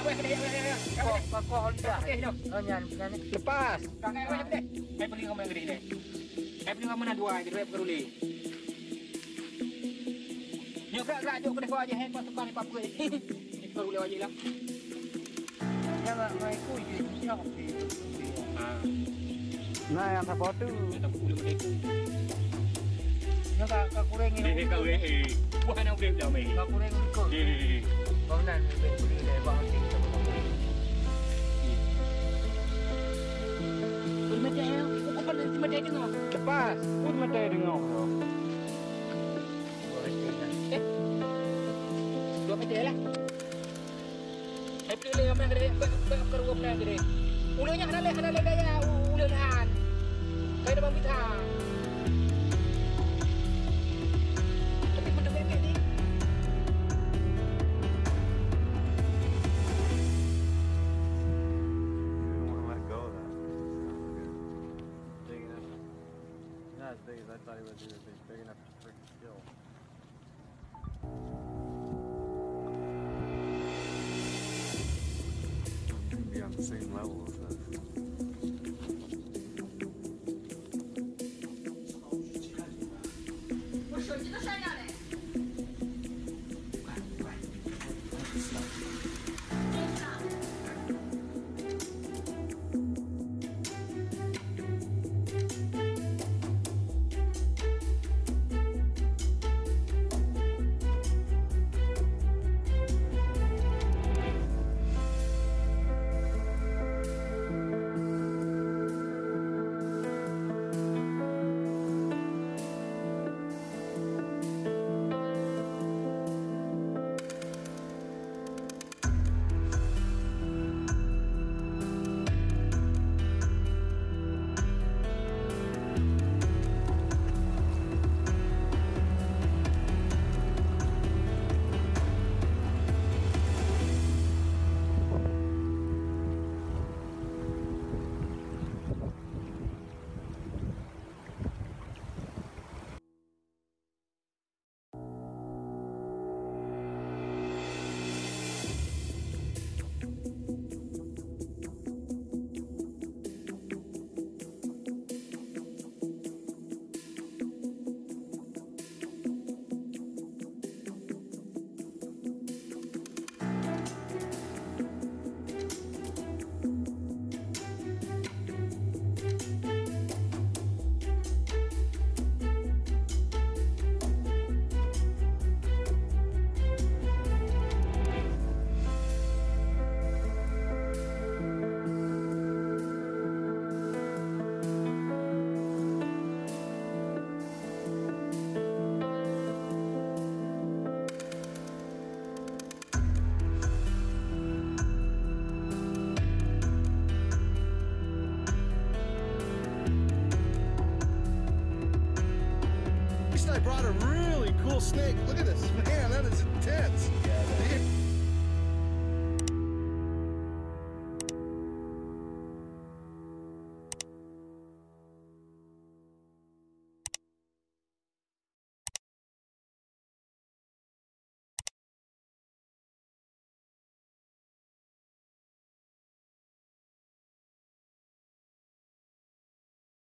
Kau dah. Nyan lepas. Kakak kau deh. Saya beli kamu yang gede deh. Saya beli kamu nak dua, kita perlu li. Nyok gerak jauh ke depan aja, handphone tukar ni apa ni? Ini perlu lewat je lah. Jangan main kuih je. Nah, yang apa tu? Kita boleh mereka. Nyok kau kurang ini. Kau bukan yang boleh jauh ni. Kau kurang ikut. Kau nan beli deh, bangun tinggi. Medai dengar. Lepas, pun medai dengar. Dua medai lah. Saya pilih yang mana gede, berkerumah mana gede. Ulangnya kena le gaya ulangan. Kayak demam kita. Tapi betul kayak ni. I thought he was big enough to freaking kill. You'd be on the same level as us. I brought a really cool snake. Look at this. Man, that is intense. Yeah.